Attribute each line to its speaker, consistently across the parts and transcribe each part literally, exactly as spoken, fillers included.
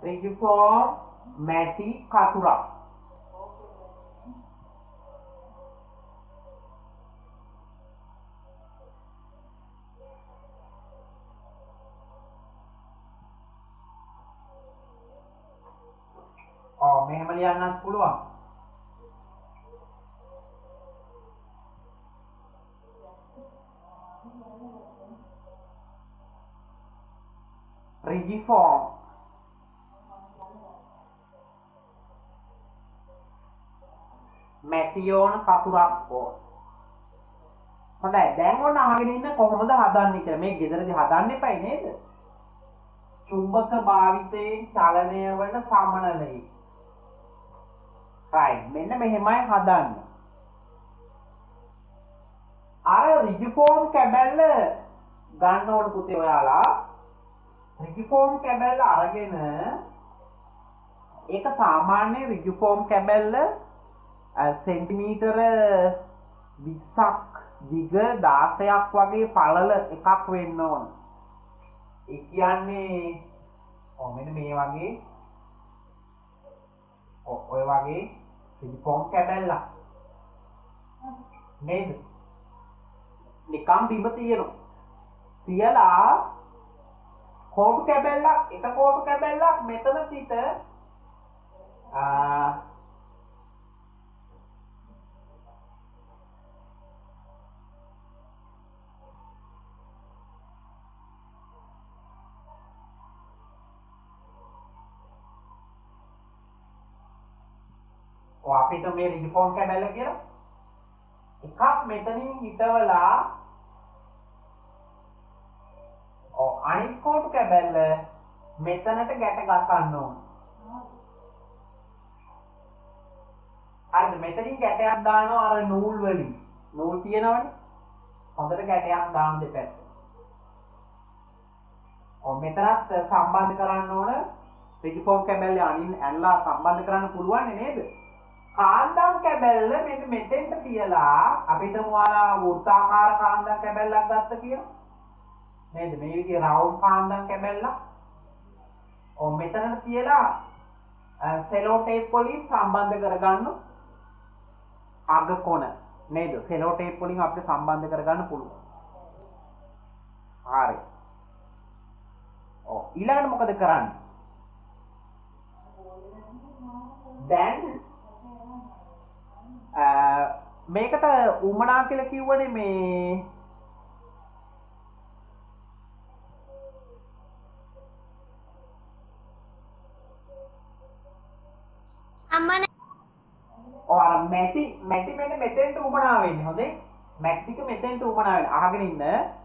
Speaker 1: Regiform මැටි කතුරක්. ඔව් මෙහෙම ලියන්නත් පුළුවන්. රිජිෆෝම් මැටියෝන කතුරක් ඕන. හොඳයි දැන් ඔන්න අහගෙන ඉන්න කොහොමද හදන්නේ කියලා. මේ ගෙදරදී හදන්න එපයි නේද? චුම්බක භාවිතයෙන් චලනය වන සමනලයේ. right මෙන්න මෙහෙමයි හදන්න. අර රිජිෆෝම් කැබැල්ල ගන්න ඕන පුතේ ඔයාලා. රිජිෆෝම් කැබැල්ල අරගෙන ඒක සාමාන්‍ය රිජිෆෝම් කැබැල්ල සෙන්ටිමීටර විස්සක් දිග දාසයක් වගේ පළල එකක් වෙන්න ඕන. ඒ කියන්නේ ඔව් මෙන්න මේ වගේ ඔය වගේ රිජිෆෝම් කැබැල්ලක් නේද? නිකම් බිම තියෙනවා. තියලා කෝටු කැබැල්ලක් එක කෝටු කැබැල්ලක් මෙතන සිට ඔය අපිට මේ රිජිෆෝම් කැබැල්ල කියලා එකක් මෙතනින් හිටවලා ඔව් අනිත් කෝටු කැබැල්ල මෙතනට ගැට ගසන්න ඕන. හරිද? මෙතනින් ගැටයක් දානවා අර නූල් වලින්. නූල් තියෙනවනේ. හොඳට ගැටයක් දාන්න දෙපැත්ත. ඔව් මෙතනත් සම්බන්ධ කරන්න ඕන රිජිෆෝම් කැබැල්ල අනින් ඇනලා සම්බන්ධ කරන්න පුළුවන් නේද? කාන්දම් කැබැල්ල මෙන්න මෙතෙන්ට තියලා අපිට මොනවා වෘත්තාකාර කාන්දම් කැබැල්ලක් ගත්ත කියලා නේද? මේ විදිහේ රවුන්ඩ් කාන්දම් කැබැල්ලක්. ඔව් මෙතනට තියලා සෙලෝ ටේප් වලින් සම්බන්ධ කරගන්න අග කොන නේද? සෙලෝ ටේප් වලින් අපිට සම්බන්ධ කරගන්න පුළුවන්. හරි. ඔව් ඊළඟට මොකද කරන්නේ? දැන් මේකට උමනා කියලා කිව්වනේ මේ
Speaker 2: අම්මනේ
Speaker 1: ඔය අර මැටි මැටි මෙන්න මෙතෙන්ට උමනා වෙන්නේ. හොඳේ මැටි ටික මෙතෙන්ට උමනා වෙන්නේ. අහගෙන ඉන්න.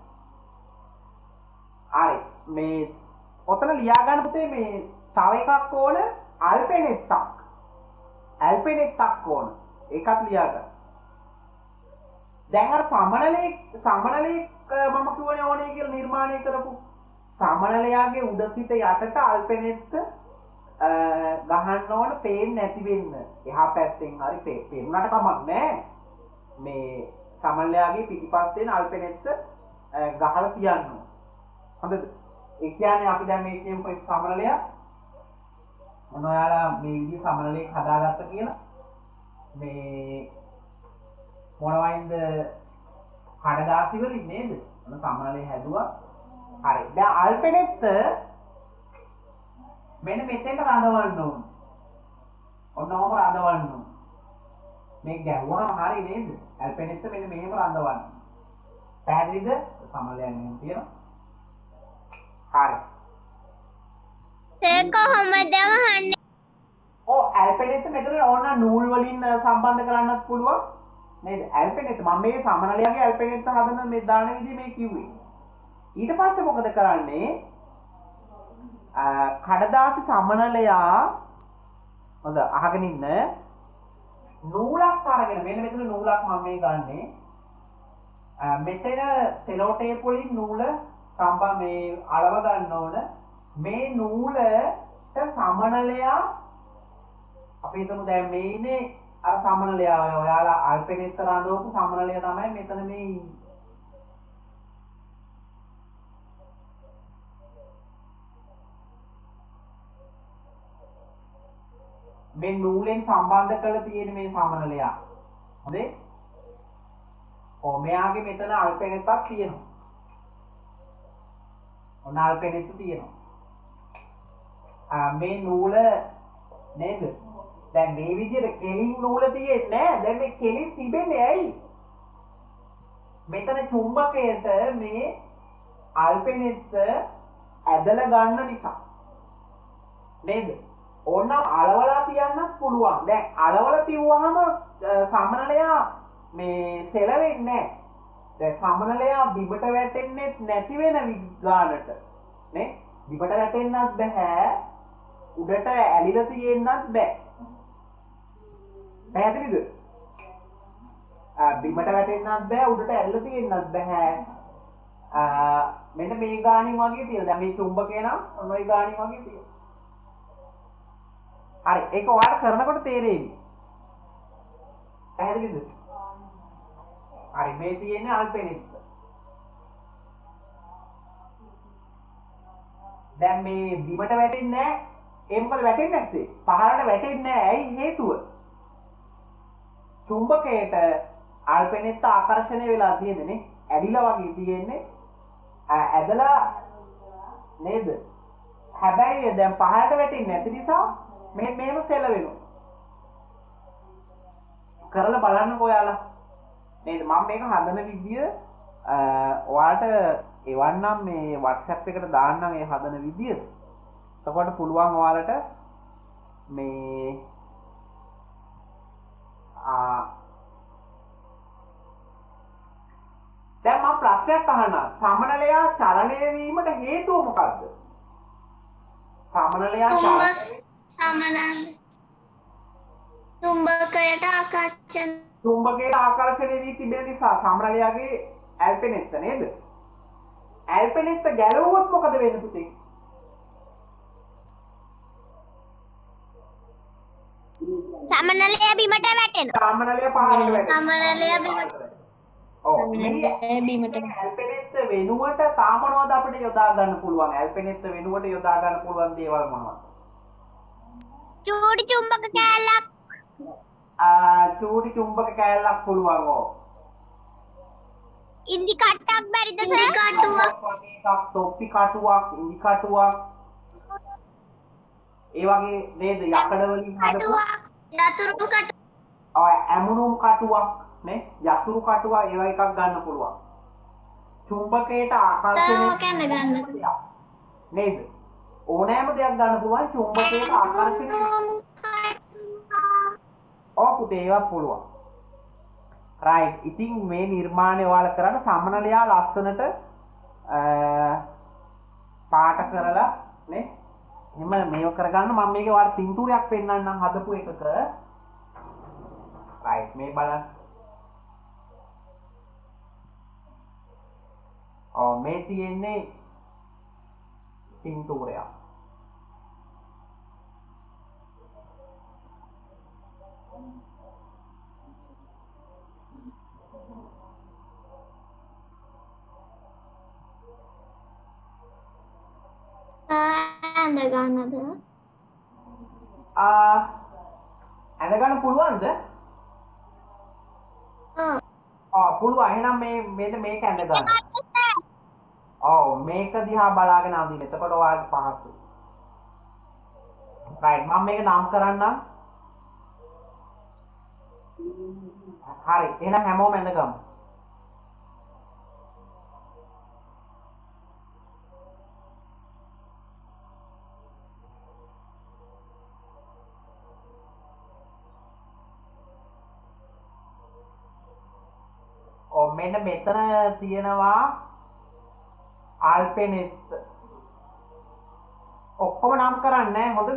Speaker 1: හරි මේ ඔතන ලියා ගන්න පුතේ මේ තව එකක් ඕන අල්පෙනෙත්තක්. ඇල්පෙනෙත්තක් ඕන. ඒකත් ලියා ගන්න. දැන් අර සමනලේ සමනලේ මම කියවනේ ඕනේ කියලා නිර්මාණය කරපු සමනලයාගේ උඩ සිට යටට අල්පෙනෙත්ත ගහන්න ඕන පේන්නේ නැති වෙන්න. එහා පැත්තෙන් හරි පේරුණාට කමක් නැහැ. මේ සමනලයාගේ පිටිපස්සෙන් අල්පෙනෙත්ත ගහලා තියන්න ඕන. හොඳද? ඒ කියන්නේ අපි දැන් මේ කියමු සමනලයා මොන ඔයාලා මේ විදිහ සමනලයක් හදාගත්ත කියලා මේ මොනවයින්ද කඩදාසි වලින් නේද? මොන සමනලේ හැදුවා. හරි. දැන් අල්පෙනෙත්ත මෙන්න මෙතෙන්ට රඳවන්න ඕන. ඔන්න ඔහම රඳවන්න ඕන. මේ ගැහුවාම හරි නේද? අල්පෙනෙත්ත මෙන්න මෙහෙම රඳවන්න. පැහැදිලිද? සමනලයන් මෙහෙම තියෙනවා. හරි.
Speaker 2: ඒක කොහොමද වහන්නේ?
Speaker 1: ඔව් ඇල්පෙනෙත්ත මෙතන ඕන නූල් වලින් සම්බන්ධ කරන්නත් පුළුවන්. නේද? ඇල්පෙනෙත්ත මම මේ සමනලයාගේ ඇල්පෙනෙත්ත හදන මේ දාන විදිහ මේ කිව්වේ. ඊට පස්සේ මොකද කරන්නේ? කඩදාසි සමනලයා හොඳ අහගෙන ඉන්න නූලක් අරගෙන මෙන්න මෙතන නූලක් මම මේ ගන්නෙ. මෙතන සෙලෝ ටේප් වලින් නූල සම්බන්ධ මේ අලව ගන්න ඕන. මේ නූලට සමනලයා අපි හිතමු දැන් මේ ඉන්නේ අර සමනලයා ඔයාලා අල්පෙනෙත්ත රඳවපු සමනලයා තමයි මෙතන මේ ඉන්නේ. මේ නූලෙන් සම්බන්ධ කරලා තියෙන මේ සමනලයා. හොඳේ? ඔව් මෙයාගේ මෙතන අල්පෙනෙත්තක් තියෙනවා. ඔන්න අල්පෙනෙත්ත තියෙනවා. ආ මේ නූල නේද? දැන් මේ විදිහට කෙලින් නූල තියෙන්නේ නැහැ. දැන් මේ කෙලින් තිබෙන්නේ ඇයි? මෙතන චුම්බකයට මේ අල්පෙනෙත්ත ඇදලා ගන්න නිසා. නේද? ඕනනම් අලවලා තියන්නත් පුළුවන්. දැන් අලවලා තියුවාම සමනලයා මේ සෙලවෙන්නේ නැහැ. දැන් සමනලයා බිමට වැටෙන්නේ නැති වෙන විගානට. නේ? බිමට වැටෙන්නත් බෑ. උඩට ඇලිලා තියෙන්නත් බෑ. පැහැදිලිද? ආ බිමට වැටෙන්නත් බෑ උඩට ඇලිලා තියෙන්නත් බෑ. ආ මෙන්න මේ ගානින් වගේ තියෙනවා. දැන් මේ චුම්බකය නම් ඔන්න ඔය ගානින් වගේ තියෙනවා. හරි ඒක ඔයාලට කරනකොට තේරෙන්නේ. පැහැදිලිද? හරි මේ තියෙන්නේ අල්පෙනෙත්ත. දැන් මේ බිමට වැටෙන්නේ නැහැ. ඒ මොකද වැටෙන්නේ නැත්තේ? පහළට වැටෙන්නේ නැහැ. ඇයි හේතුව? චුම්බකයට අල්පෙනෙත්ත ආකර්ෂණය වෙලා තියෙන්නේ නේ. ඇලිලා වගේ තියෙන්නේ. ඇදලා නේද? හැබැයි දැන් පහළට වැටෙන්නේ නැති නිසා මේ මේව සෙලවෙනවා. කරලා බලන්නකෝ ඔයාලා. නේද? මම මේක හදන විදිය ඔයාලට එවන්නම් මේ WhatsApp එකට දාන්නම් ඒ හදන විදිය. එතකොට පුළුවන් ඔයාලට මේ ආ දැන් මම ප්‍රශ්නයක් අහනවා. සමනලයා චලනය වීමට හේතුව මොකක්ද? සමනලයා
Speaker 2: සමනල චුම්බකයට ආකර්ෂණ
Speaker 1: චුම්බකයට ආකර්ෂණය වී තිබෙන නිසා සමනලයාගේ ඇල්පෙනෙත්ත නේද? ඇල්පෙනෙත්ත ගැලවුවොත් මොකද වෙන්නේ පුතේ?
Speaker 2: සමනලය බිමට වැටෙනවා.
Speaker 1: සමනලය පහළට වැටෙනවා.
Speaker 2: සමනලය බිමට
Speaker 1: ඔව් මේ බිමට ඇල්පෙනෙත්ත වෙනුවට තා මොනවද අපිට යොදා ගන්න පුළුවන්? ඇල්පෙනෙත්ත වෙනුවට යොදා ගන්න පුළුවන් දේවල් මොනවද?
Speaker 2: චූටි චුම්බක කෑල්ලක්.
Speaker 1: ආ චූටි චුම්බක කෑල්ලක් පුළුවන් ඕ.
Speaker 2: ඉන්දි කට්ටක් බැරිද සර්? ඉන්දි කටුවක්
Speaker 1: වගේ එකක්, තොප්පි කටුවක්, ඉන්දි කටුවක්. ඒ වගේ නේද යකඩ වලින් හදපු
Speaker 2: යතුරු කටුවක්.
Speaker 1: ඔය ඇමුණුම් කටුවක් නේ යතුරු කටුවක් ඒ වගේ එකක් ගන්න පුළුවන්. චුම්බකයට ආකර්ෂණය
Speaker 2: කැඳ ගන්න.
Speaker 1: නේද? ඕනෑම දෙයක් ගන්න පුළුවන් චුම්බකයට ආකර්ෂණය. ඔව් පුතේ ඒවා පුළුවන්. රයිට්. ඉතින් මේ නිර්මාණය ඔයාලා කරන්න සමනලයා ලස්සනට පාට කරලා නේ එහෙම මේව කරගන්න මම මේකේ ඔයාලට පින්තූරයක් පෙන්නන්නම් හදපු එකක. රයිට් මේ බලන්න. ඔව් මේ තියෙන්නේ පින්තූරයක්.
Speaker 2: ඇඳ ගන්නද?
Speaker 1: ආ ඇඳ ගන්න පුළුවන්ද?
Speaker 2: ඔව්.
Speaker 1: ආ පුළුවන්. එහෙනම් මේ මෙන්න මේක ඇඳ ගන්න. ඔව් මේක දිහා බලාගෙන අඳින්න. එතකොට ඔයාලට පහසුයි. රයිට් මම මේක නම් කරන්නම්. හරි. එහෙනම් හැමෝම ඇඳගමු. ඔව් මෙන්න මෙතන තියෙනවා අල්පෙනෙත්ත. ඔක්කොම නම් කරන්නේ හොඳද?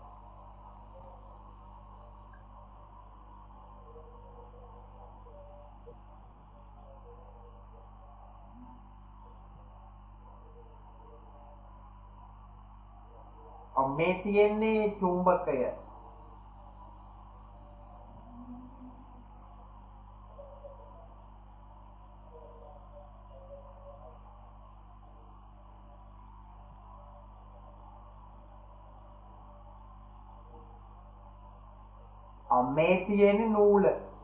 Speaker 1: ඔව් මේ තියෙන්නේ චුම්බකය. මේ තියෙන්නේ නූල.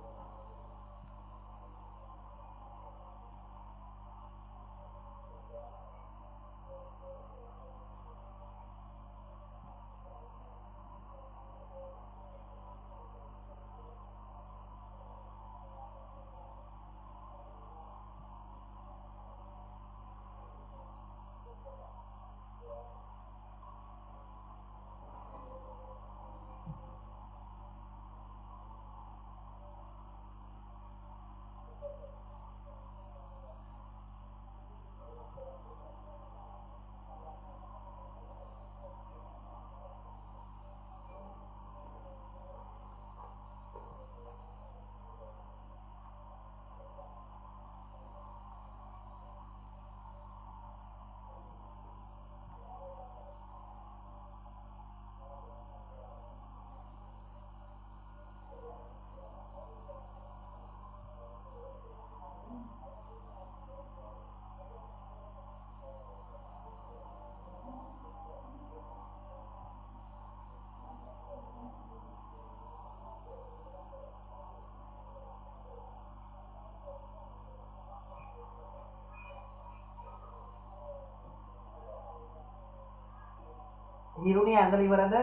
Speaker 1: හිරුණි ඇඳලා ඉවරද?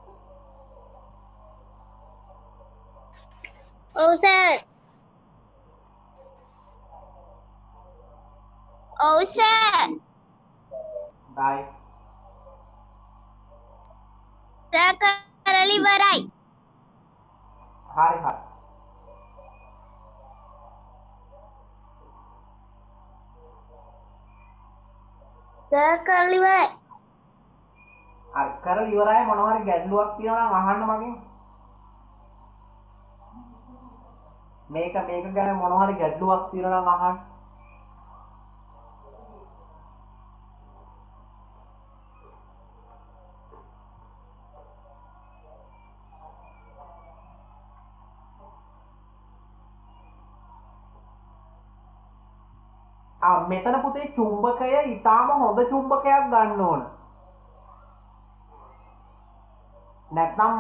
Speaker 2: ඔව් සර්. ඔව් සර්.
Speaker 1: බයි.
Speaker 2: සර් කරලා ඉවරයි.
Speaker 1: හරි හරි.
Speaker 2: සර් කරලා ඉවරයි.
Speaker 1: හරි කරලා ඉවරයි. මොනවා හරි ගැටලුවක් තියෙනවා නම් අහන්න මගෙන්. මේක මේක ගැන මොනවා හරි ගැටලුවක් තියෙනවා නම් අහන්න. ආ මෙතන පුතේ චුම්බකය ඊටාම හොඳ චුම්බකයක් ගන්න ඕන. නැත්නම්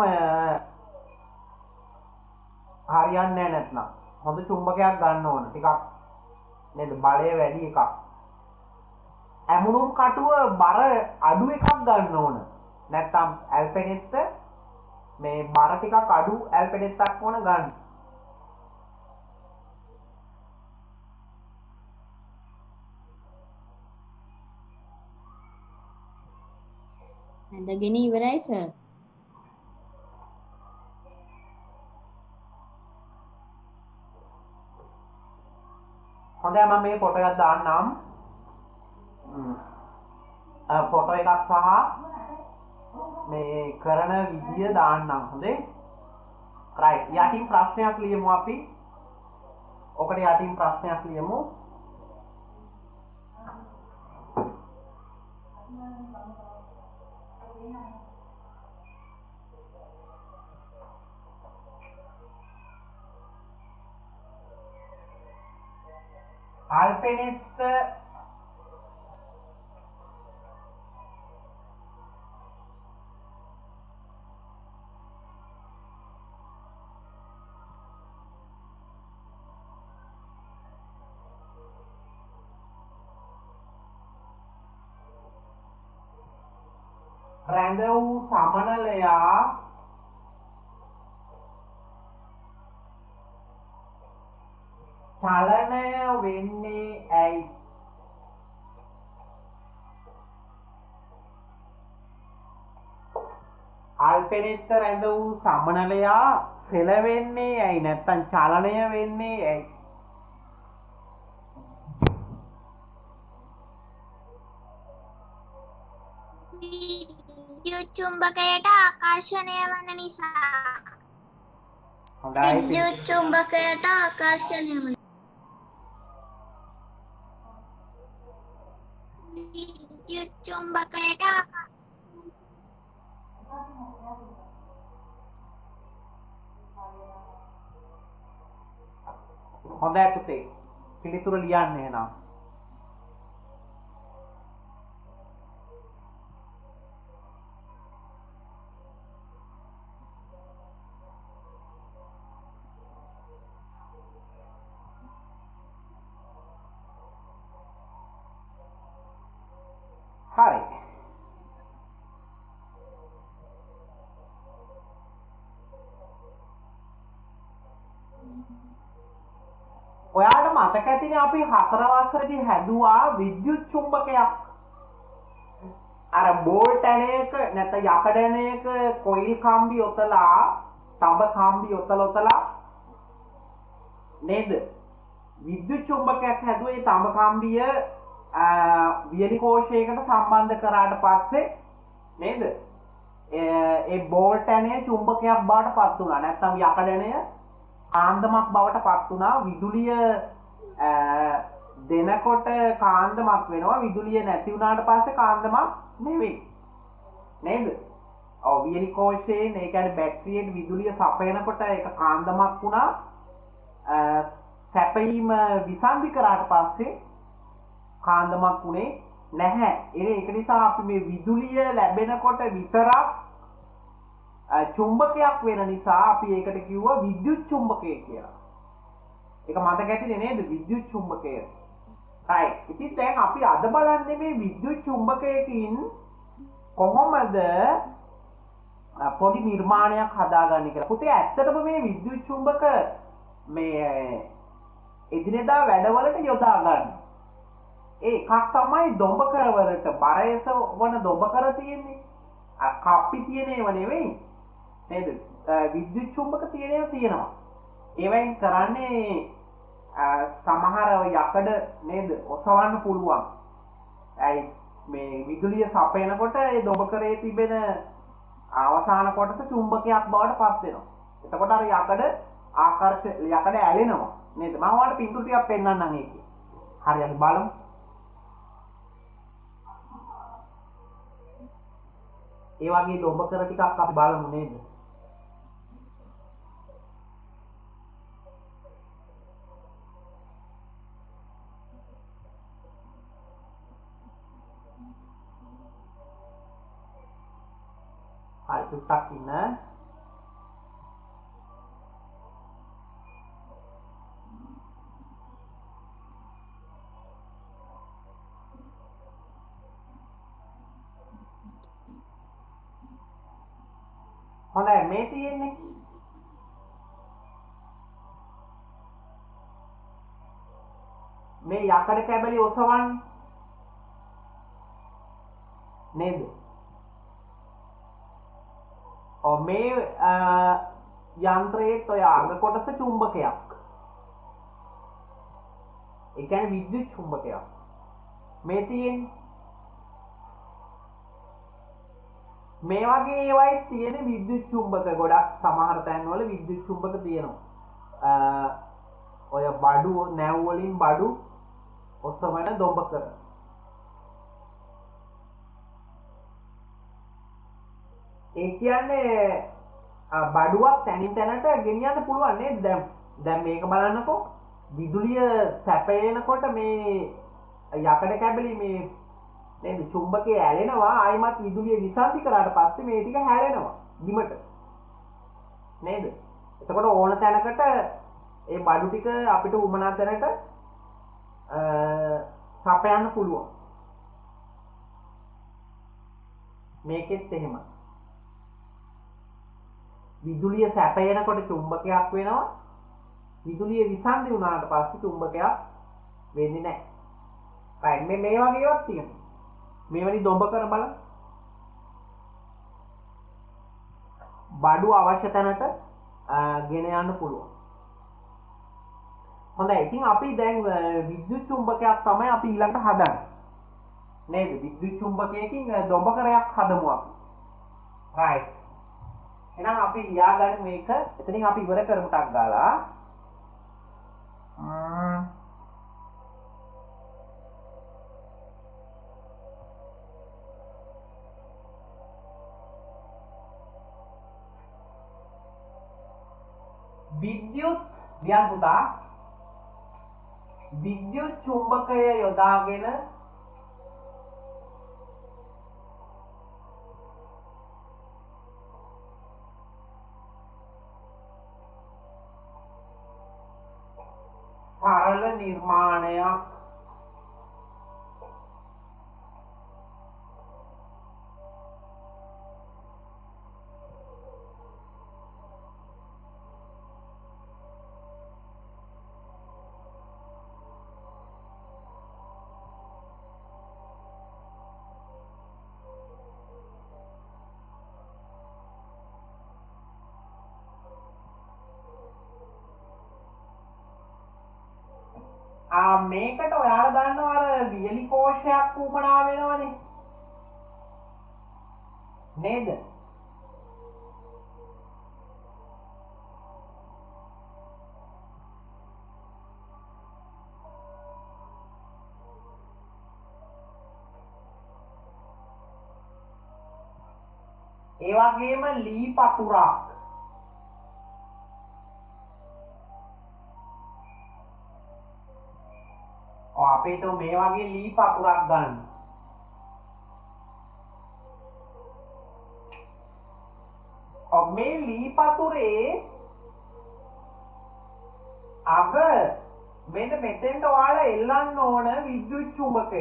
Speaker 1: හරියන්නේ නැහැ නැත්නම්. හොඳ චුම්බකයක් ගන්න ඕන. ටිකක් නේද බලය වැඩි එකක්. ඇමුණුම් කටුව බර අඩු එකක් ගන්න ඕන. නැත්නම් ඇල්පෙනෙත්ත මේ බර ටිකක් අඩු ඇල්පෙනෙත්තක් ඕන ගන්න.
Speaker 3: ඇඳගෙන ඉවරයි සර්.
Speaker 1: හොඳයි මම මේ ෆොටෝ එකක් දාන්නම්. ෆොටෝ එකක් සහ මේ කරන විදිය දාන්නම්. හොඳේ. රයිට්. යටින් ප්‍රශ්නයක් ලියමු අපි. ඔකට යටින් ප්‍රශ්නයක් ලියමු. අල්පෙනෙත්ත රැඳ වූ සමනලයා චලනය වෙන්නේ ඇයි? අල්පෙනෙත්ත රැඳ වූ සමනලයා සෙලවෙන්නේ ඇයි? නැත්තම් චලනය වෙන්නේ ඇයි?
Speaker 2: විද්‍යුත් චුම්බකයට ආකර්ෂණය වන නිසා.
Speaker 1: හොඳයි.
Speaker 2: විද්‍යුත් චුම්බකයට ආකර්ෂණය වන විද්‍යුත් චුම්බකයට
Speaker 1: හොඳයි පුතේ. පිළිතුර ලියන්න එහෙනම්. හරි. ඔයාට මතක ඇතිනේ අපි හතර වසරේදී හැදුවා විද්‍යුත් චුම්බකයක්. අර බෝල්ට් ඇණයක නැත්නම් යකඩ ඇණයක කොයිල් කම්බි ඔතලා තඹ කම්බි ඔතල ඔතලා නේද? විද්‍යුත් චුම්බකයක් හැදුවේ ඒ තඹ කම්බිය වියලි කෝෂයකට සම්බන්ධ කරාට පස්සේ නේද? ඒ බෝල්ට් ඇණය චුම්බකයක් බවට පත් වුණා. නැත්නම් යකඩ ඇණය කාන්දමක් බවට පත් වුණා. විදුලිය දෙනකොට කාන්දමක් වෙනවා. විදුලිය නැති වුණාට පස්සේ කාන්දමක් නෙවෙයි. නේද? ඔව් වියලි කෝෂයෙන් ඒ කියන්නේ බැටරියට විදුලිය සපයනකොට ඒක කාන්දමක් වුණා. සැපීම විසන්ධි කරාට පස්සේ කාන්දමක් වුණේ නැහැ. ඒක නිසා අපි මේ විදුලිය ලැබෙනකොට විතරක් චුම්බකයක් වෙන නිසා අපි ඒකට කිව්වා විද්‍යුත් චුම්බකය කියලා. ඒක මතක ඇතිනේ නේද? විද්‍යුත් චුම්බකය. right. ඉතින් දැන් අපි අද බලන්නේ මේ විද්‍යුත් චුම්බකයකින් කොහොමද පොඩි නිර්මාණයක් හදාගන්නේ කියලා. පුතේ ඇත්තටම මේ විද්‍යුත් චුම්බක මේ එදිනෙදා වැඩවලට යොදා ගන්න. ඒ එකක් තමයි දොඹකර වලට බරයස වන දොඹකර තියෙන්නේ. අර කප්පි තියෙන ඒවා නෙවෙයි. නේද? විද්‍යුත් චුම්බක තියෙන ඒවා තියෙනවා. ඒවෙන් කරන්නේ සමහර යකඩ නේද? ඔසවන්න පුළුවන්. ඇයි මේ විදුලිය සපයනකොට ඒ දොඹකරේ තිබෙන අවසාන කොටස චුම්බකයක් බවට පත් වෙනවා. එතකොට අර යකඩ ආකර්ෂ යකඩ ඇලෙනවා. නේද? මම ඔයාලට පින්තූර ටිකක් පෙන්නන්නම් ඒකේ. හරි අපි බලමු. ඒ වගේ දොඹකර ටිකක් අපි බලමු නේද? හරි ටිකක් ඉන්න. හොඳයි මේ තියෙන්නේ මේ යකඩ කැබලි ඔසවන්නේ නේද? ඔව් මේ යන්ත්‍රයේ ඔය අග කොටස චුම්බකයක්. ඒ කියන්නේ විද්‍යුත් චුම්බකයක්. මේ තියෙන්නේ මේ වගේ ඒවායි තියෙන විද්‍යුත් චුම්බක ගොඩක් සමහර තැන්වල විද්‍යුත් චුම්බක තියෙනවා. ඔය බඩු නැව් වලින් බඩු ඔසවන දොඹකර. ඒ කියන්නේ බඩුවක් තැනින් තැනට ගෙනියන්න පුළුවන් නේද? දැන් දැන් මේක බලන්නකෝ. විදුලිය සැපයනකොට මේ යකඩ කැබලි මේ නේද චුම්බකයේ ඇලෙනවා. ආයිමත් විදුලිය විසන්ධි කරාට පස්සේ මේ ටික හැලෙනවා බිමට. නේද? එතකොට ඕන තැනකට ඒ බඩු ටික අපිට උමනා තැනට සපයන්න පුළුවන්. මේකෙත් එහෙම. විදුලිය සැපයනකොට චුම්බකයක් වෙනවා. විදුලිය විසන්ධි වුණාට පස්සේ චුම්බකයක් වෙන්නේ නැහැ. right මේ මේ වගේ ඒවාක් තියෙනවා. මේවැනි දොඹකර බලන්න. බඩු අවශ්‍ය තැනට ගෙන යන්න පුළුවන්. හොඳයි. ඉතින් අපි දැන් විද්‍යුත් චුම්බකයක් තමයි අපි ඊළඟට හදන්නේ. නේද? විද්‍යුත් චුම්බකයකින් දොඹකරයක් හදමු අපි. right. එහෙනම් අපි ලියාගන්න මේක. එතනින් අපි ඉවර කරමු ටක් ගාලා. විද්‍යුත් ලියන්න පුතා. විද්‍යුත් චුම්බකය යොදාගෙන සරල නිර්මාණයක් ආ මේකට ඔයාලා දන්නවා අර වියලි කෝෂයක් උමනා වෙනවනේ නේද? ඒ වගේම ලී පතුරක් ඔව් අපේ તો මේ වගේ ලී පතුරක් ගන්න. ඔව් මේ ලී පතුරේ අග මෙන්න මෙතෙන්ට ඔයාලා එල්ලන්න ඕන විද්‍යුත් චුම්බකය.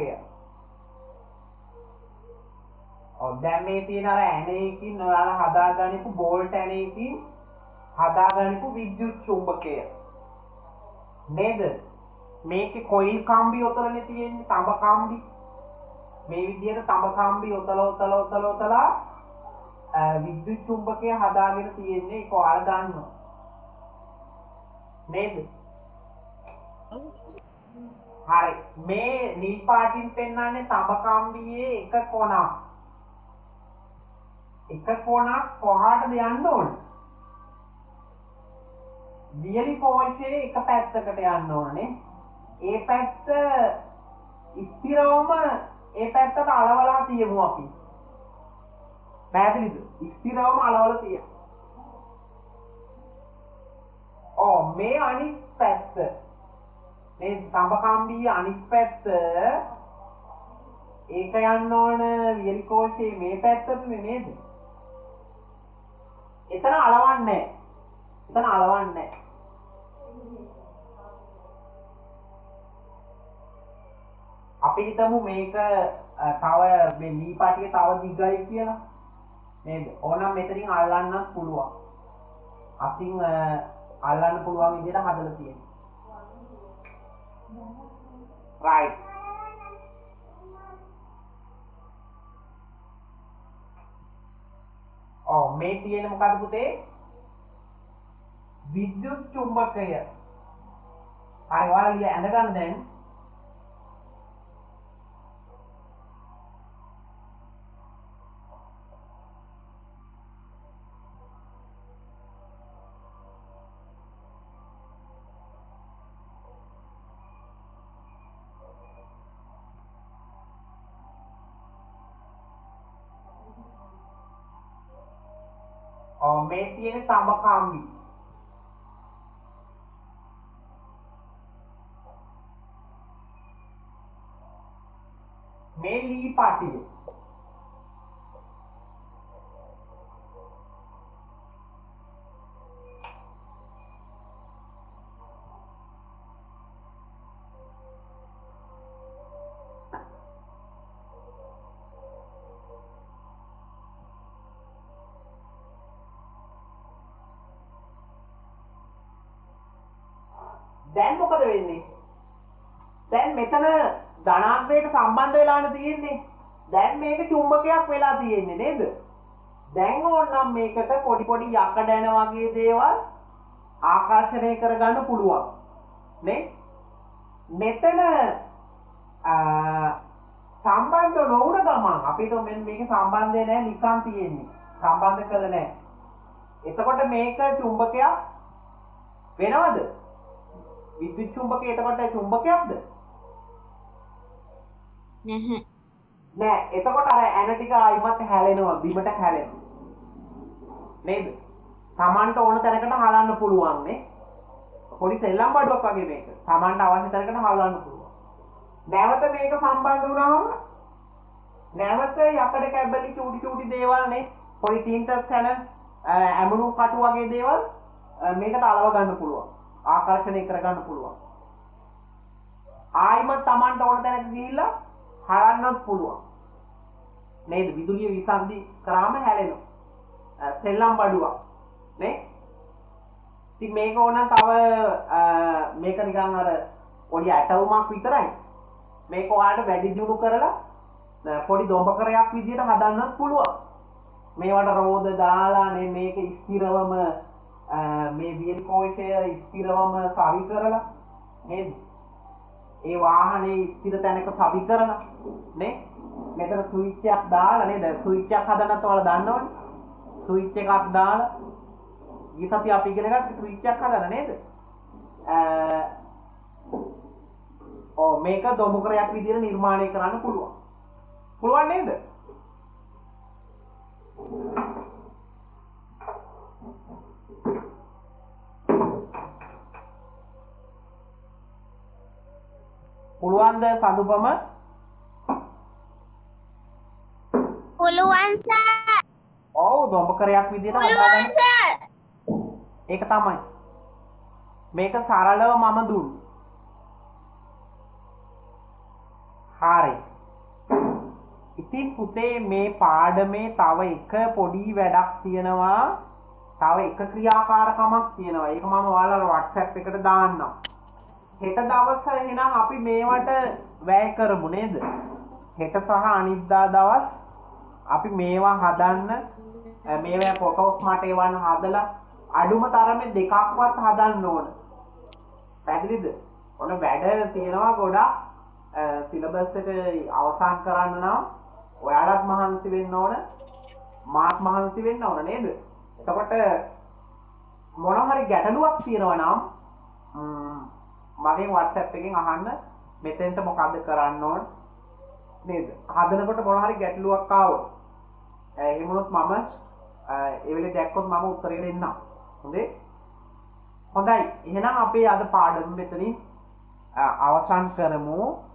Speaker 1: ඔව් දැන් මේ තියෙන අර ඇණයකින් ඔයාලා හදාගන්නපු බෝල්ට් ඇණයකින් හදාගන්නපු විද්‍යුත් චුම්බකය නේද? මේකේ කොයිල් කම්බි ඔතලනේ තියෙන්නේ තඹ කම්බි. මේ විදිහට තඹ කම්බි ඔතල ඔතල ඔතල ඔතලා විද්‍යුත් චුම්බකය හදාගෙන තියෙන්නේ ඒක ඔයාලා දන්නවා නේද? හරි මේ නිල් පාටින් පෙන්වන්නේ තඹ කම්බියේ එක කොනක්. එක කොනක් කොහාටද යන්න ඕන? වියලි කෝෂයේ එක පැත්තකට යන්න ඕනේ. ඒ පැත්ත ස්ථිරවම ඒ පැත්තට අලවලා තියමු අපි. පැහැදිලිද? ස්ථිරවම අලවලා තියමු. ඔව් මේ අනිත් පැත්ත මේ තඹ කම්බියේ අනිත් පැත්ත ඒක යන්න ඕන වියලි කෝෂයේ මේ පැත්තටනේ නේද? එතන අලවන්නේ එතන අලවන්නේ අපි හිතමු මේක තව මේ ලී පාටිය තව දිගයි කියලා නේද? ඕනම් මෙතනින් අල්ලන්නත් පුළුවන්. අතින් අල්ලන්න පුළුවන් විදිහට හදලා තියෙනවා. right ඔව් මේ තියෙන මොකද පුතේ? විද්‍යුත් චුම්බකය. හරි ඔයාලා ලිය ඇඳ ගන්න දැන්. ඔව් මේ තියෙන තඹ කම්බි. මේ ලී පාටිය. දැන් මොකද වෙන්නේ? දැන් මෙතන ධනාත්මයට සම්බන්ධ වෙලානේ තියෙන්නේ. දැන් මේක චුම්බකයක් වෙලා තියෙන්නේ නේද? දැන් ඕනනම් මේකට පොඩි පොඩි යකඩ ඇන වගේ දේවල් ආකර්ෂණය කරගන්න පුළුවන්. නේ? මෙතන සම්බන්ධ නොවුන ගමන් අපිට මෙන්න මේකේ සම්බන්ධය නැහැ නිකන් තියෙන්නේ. සම්බන්ධ කළ නැහැ. එතකොට මේක චුම්බකයක් වෙනවද? විද්‍යුත් චුම්බකය එතකොට චුම්බකයක්ද?
Speaker 2: නැහැ.
Speaker 1: නෑ. එතකොට අර ඇන ටික ආයිමත් හැලෙනවා, බිමට හැලෙනවා. නේද? Tamanට ඕන තැනකට හලන්න පුළුවන් නේ. පොඩි සෙල්ලම් බඩුවක් වගේ මේක. Tamanට අවශ්‍ය තැනකට හලන්න පුළුවන්. නැවත මේක සම්බන්ධ වුණාම නැවත යකඩ කැබලි චූටි චූටි දේවල් නේ. පොඩි ටින්ටස් යන ඇමුණු කටු වගේ දේවල් මේකට අලව ගන්න පුළුවන්. ආකර්ෂණය කරගන්න පුළුවන්. ආයිමත් Tamanට ඕන තැනක ගිහිල්ලා හලන්නත් පුළුවන්. නේද? විදුලිය විසන්ධි කරාම හැලෙනවා. සෙල්ලම් බඩුවක් නේ? ඉතින් මේක ඕන තව මේක නිකන් අර පොඩි ඇටවුමක් විතරයි. මේක ඔයාලට වැඩි දියුණු කරලා පොඩි දොඹකරයක් විදියට හදන්නත් පුළුවන්. මේවට රෝද දාලා නේ මේක ස්ථිරවම මේ වියලි කෝෂය ස්ථිරවම සවි කරලා නේද? ඒ වාහනේ ස්ථිර තැනක සවි කරන නේ මෙතන ස්විච් එකක් දාලා නේද ස්විච් එකක් හදන්නත් ඔයාලා දන්නවනේ ස්විච් එකක් දාලා ඊ සතිය අපි ඉගෙන ගත්ත ස්විච් එකක් හදන්න නේද ඔව් මේක දොමුකරයක් විදිහට නිර්මාණය කරන්න පුළුවන් පුළුවන් නේද පුළුවන්ද සඳුපම
Speaker 2: පුළුවන් සර්
Speaker 1: ඔව් දොඹකරයක් විදිහට
Speaker 2: පුළුවන් සර්
Speaker 1: ඒක තමයි මේක සරලව මම දුන්නේ හරි ඉතින් පුතේ මේ පාඩමේ තව එක පොඩි වැඩක් තියෙනවා තව එක ක්‍රියාකාරකමක් තියෙනවා ඒක මම ඔයාලට WhatsApp එකට දාන්නම් හෙට දවස එහෙනම් අපි මේවට වැය කරමු නේද හෙට සහ අනිද්දා දවස් අපි මේවා හදන්න මේවා ෆොටෝස් මට එවන්න හදලා අඩුම තරමේ දෙකක්වත් හදන්න ඕන පැහැදිලිද ඔන්න වැඩ තියෙනවා ගොඩක් සිලබස් එක අවසන් කරන්න නම් ඔයාලත් මහන්සි වෙන්න ඕන මාත් මහන්සි වෙන්න ඕන නේද එතකොට මොන හරි ගැටලුවක් තියෙනවා නම් මගෙන් WhatsApp එකෙන් අහන්න මෙතෙන්ට මොකද්ද කරන්න ඕන නේද හදනකොට මොන හරි ගැටලුවක් ආවොත් එහෙම වුණොත් මම ඒ වෙලේ දැක්කොත් මම උත්තරේ දෙන්නම් හොඳේ හොඳයි එහෙනම් අපි අද පාඩම මෙතනින් අවසන් කරමු